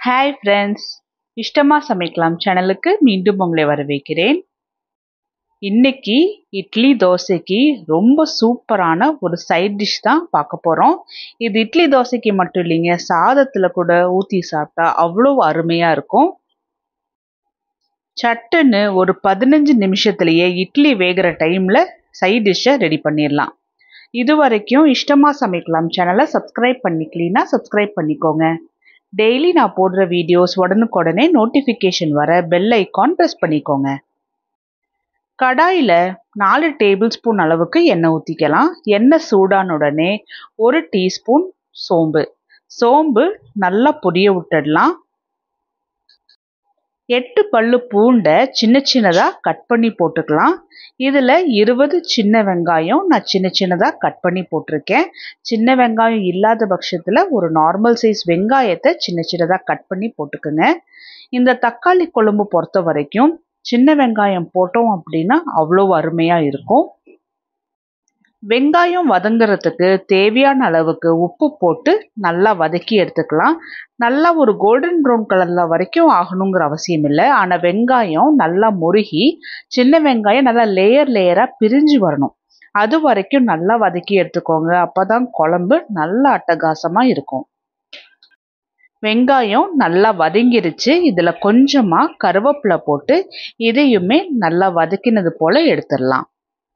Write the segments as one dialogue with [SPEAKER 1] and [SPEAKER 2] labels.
[SPEAKER 1] Hi friends, இஷ்டமா சமைக்கலாம் சேனலுக்கு மீண்டும் உங்களை வரவேற்கிறேன். இன்னைக்கு இட்லி தோசைக்கு ரொம்ப சூப்பரான ஒரு சைட் டிஷ் தான் பார்க்க போகிறோம். இது இட்லி தோசைக்கு மட்டும் இல்லைங்க, சாதத்தில் கூட ஊற்றி சாப்பிட்டா அவ்வளோ அருமையாக இருக்கும். சட்டுன்னு ஒரு 15 நிமிஷத்துலேயே இட்லி வேகிற டைமில் சைட் டிஷ்ஷை ரெடி பண்ணிடலாம். இது வரைக்கும் இஷ்டமா சமைக்கலாம் சேனலை சப்ஸ்கிரைப் பண்ணிக்கலனா சப்ஸ்கிரைப் பண்ணிக்கோங்க. டெய்லி நான் போடுற வீடியோஸ் உடனுக்குடனே நோட்டிஃபிகேஷன் வர பெல் ஐக்கான் ப்ரெஸ் பண்ணிக்கோங்க. கடாயில் 4 டேபிள் ஸ்பூன் அளவுக்கு எண்ணெய் ஊற்றிக்கலாம். எண்ணெய் சூடான உடனே 1 டீஸ்பூன் சோம்பு நல்லா பொரிய விட்டுடலாம். 8 பல்லு பூண்டை சின்ன சின்னதாக கட் பண்ணி போட்டுக்கலாம். இதில் 20 சின்ன வெங்காயம் நான் சின்ன சின்னதாக கட் பண்ணி போட்டிருக்கேன். சின்ன வெங்காயம் இல்லாத பட்சத்தில் ஒரு நார்மல் சைஸ் வெங்காயத்தை சின்ன சின்னதாக கட் பண்ணி போட்டுக்குங்க. இந்த தக்காளி குழம்பு பொறுத்த வரைக்கும் சின்ன வெங்காயம் போட்டோம் அப்படின்னா அவ்வளோ அருமையாக இருக்கும். வெங்காயம் வதங்குறதுக்கு தேவையான அளவுக்கு உப்பு போட்டு நல்லா வதக்கி எடுத்துக்கலாம். நல்லா ஒரு கோல்டன் ப்ரௌன் கலரில் வரைக்கும் ஆகணுங்கிற அவசியம் இல்லை. ஆனால் வெங்காயம் நல்லா முருகி சின்ன வெங்காயம் நல்லா லேயராக பிரிஞ்சு வரணும். அது வரைக்கும் நல்லா வதக்கி எடுத்துக்கோங்க. அப்போ தான் குழம்பு நல்லா அட்டகாசமாக இருக்கும். வெங்காயம் நல்லா வதங்கிருச்சு. இதில் கொஞ்சமாக கருவேப்பிலை போட்டு இதையுமே நல்லா வதக்கினது போல் எடுத்துடலாம்.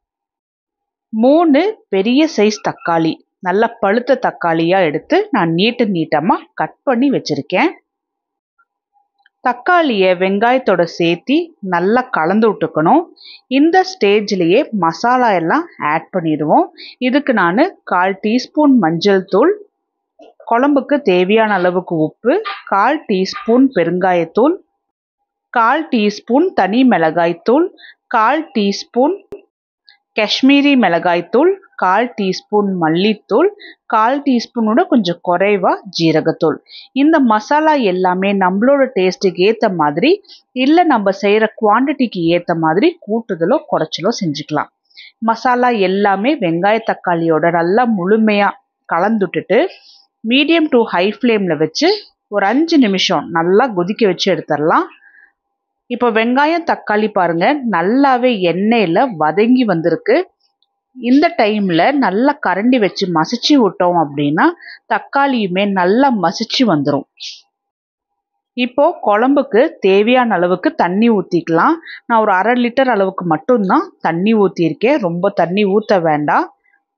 [SPEAKER 1] 3 பெரிய சைஸ் தக்காளி, நல்ல பழுத்த தக்காளியாக எடுத்து நான் நீட்டமாக கட் பண்ணி வச்சுருக்கேன். தக்காளியை வெங்காயத்தோட சேர்த்து நல்லா கலந்து விட்டுக்கணும். இந்த ஸ்டேஜ்லேயே மசாலா எல்லாம் ஆட் பண்ணிடுவோம். இதுக்கு நான் 1/4 டீஸ்பூன் மஞ்சள் தூள், குழம்புக்கு தேவையான அளவுக்கு உப்பு, 1/4 டீஸ்பூன் பெருங்காயத்தூள், 1/4 டீஸ்பூன் தனி மிளகாய்த்தூள், 1/4 டீஸ்பூன் காஷ்மீரி மிளகாய்த்தூள், 1/4 டீஸ்பூன் மல்லித்தூள், 1/4 டீஸ்பூனோட கொஞ்சம் குறைவா ஜீரகத்தூள். இந்த மசாலா எல்லாமே நம்மளோட டேஸ்ட்டுக்கு ஏற்ற மாதிரி இல்லை நம்ம செய்கிற குவான்டிட்டிக்கு ஏற்ற மாதிரி கூட்டுதலோ குறைச்சலோ செஞ்சுக்கலாம். மசாலா எல்லாமே வெங்காய தக்காளியோட நல்லா முழுமையாக கலந்துட்டுட்டு மீடியம் டு ஹை ஃப்ளேமில் வச்சு ஒரு 5 நிமிஷம் நல்லா கொதிக்க வச்சு எடுத்துடலாம். இப்போ வெங்காயம் தக்காளி பாருங்க நல்லாவே எண்ணெயில் வதங்கி வந்திருக்கு. இந்த டைமில் நல்லா கரண்டி வச்சு மசிச்சு விட்டோம் அப்படின்னா தக்காளியுமே நல்லா மசிச்சு வந்துடும். இப்போ குழம்புக்கு தேவையான அளவுக்கு தண்ணி ஊற்றிக்கலாம். நான் ஒரு 1/2 லிட்டர் அளவுக்கு மட்டும்தான் தண்ணி ஊற்றிருக்கேன். ரொம்ப தண்ணி ஊற்ற வேண்டாம்.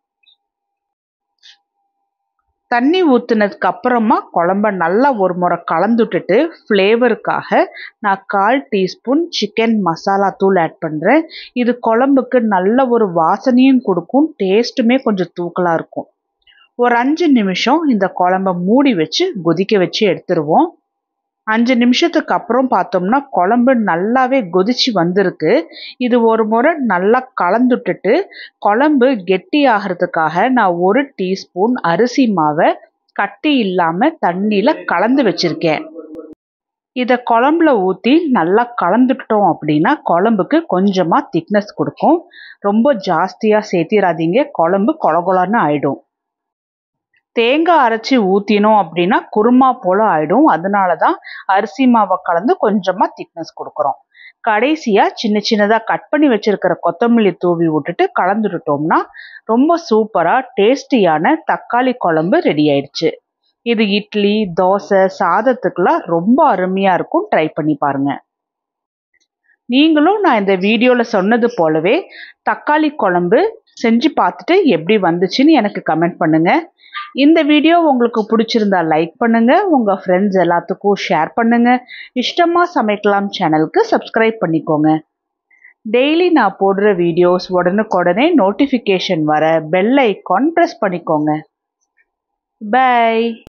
[SPEAKER 1] தண்ணி ஊற்றுனதுக்கு அப்புறமா குழம்ப நல்லா ஒரு முறை கலந்துட்டுட்டு ஃப்ளேவருக்காக நான் 1/4 டீஸ்பூன் சிக்கன் மசாலா தூள் ஆட் பண்ணுறேன். இது குழம்புக்கு நல்ல ஒரு வாசனையும் கொடுக்கும், டேஸ்ட்டுமே கொஞ்சம் தூக்கலாக இருக்கும். ஒரு 5 நிமிஷம் இந்த குழம்ப மூடி வச்சு கொதிக்க வச்சு எடுத்துருவோம். 5 நிமிஷத்துக்கு அப்புறம் பார்த்தோம்னா குழம்பு நல்லாவே கொதிச்சு வந்திருக்கு. இது ஒரு முறை நல்லா கலந்துட்டுட்டு குழம்பு கெட்டி ஆகிறதுக்காக நான் 1 டீஸ்பூன் அரிசி மாவை கட்டி இல்லாமல் தண்ணியில் கலந்து வச்சுருக்கேன். இதை குழம்புல ஊற்றி நல்லா கலந்துட்டோம் அப்படின்னா குழம்புக்கு கொஞ்சமாக திக்னஸ் கொடுக்கும். ரொம்ப ஜாஸ்தியாக சேர்த்திடாதீங்க, குழம்பு கொலகொலன்னு ஆயிடும். தேங்காய் அரைச்சி ஊற்றினோம் அப்படின்னா குருமா போல் ஆகிடும். அதனால தான் அரிசி மாவை கலந்து கொஞ்சமாக திக்னஸ் கொடுக்குறோம். கடைசியாக சின்ன சின்னதாக கட் பண்ணி வச்சுருக்கிற கொத்தமல்லி தூவி விட்டுட்டு கலந்துட்டோம்னா ரொம்ப சூப்பராக டேஸ்டியான தக்காளி குழம்பு ரெடி ஆயிடுச்சு. இது இட்லி தோசை சாதத்துக்கெல்லாம் ரொம்ப அருமையாக இருக்கும். ட்ரை பண்ணி பாருங்கள். நீங்களும் நான் இந்த வீடியோவில் சொன்னது போலவே தக்காளி குழம்பு செஞ்சு பார்த்துட்டு எப்படி வந்துச்சுன்னு எனக்கு கமெண்ட் பண்ணுங்கள். இந்த வீடியோ உங்களுக்கு பிடிச்சிருந்தா லைக் பண்ணுங்கள், உங்கள் ஃப்ரெண்ட்ஸ் எல்லாத்துக்கும் ஷேர் பண்ணுங்கள். இஷ்டமா சமைக்கலாம் சேனலுக்கு சப்ஸ்கிரைப் பண்ணிக்கோங்க. டெய்லி நான் போடுற வீடியோஸ் உடனுக்குடனே நோட்டிஃபிகேஷன் வர பெல் ஐக்கான் ப்ரெஸ் பண்ணிக்கோங்க. பை.